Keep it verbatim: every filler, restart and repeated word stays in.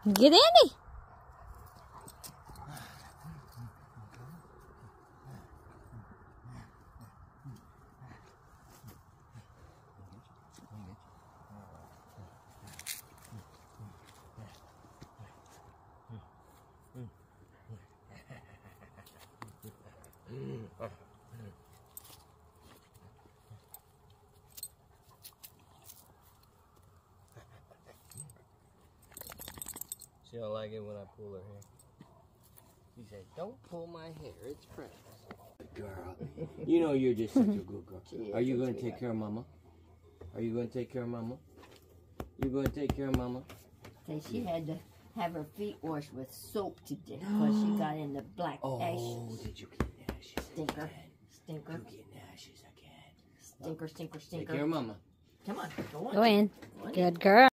Get in it. She don't like it when I pull her hair. She said, "Don't pull my hair, it's precious." Girl, you know you're just such a good girl. Are you going to take care of Mama? Are you going to take care of Mama? You going to take care of Mama? Say she had to have her feet washed with soap today because she got in the black oh, ashes. Oh, did you get ashes Stinker. again? Stinker. You getting ashes again? Stinker, stinker, stinker. Take care of Mama. Come on, go on. Go in. Go on. Good girl.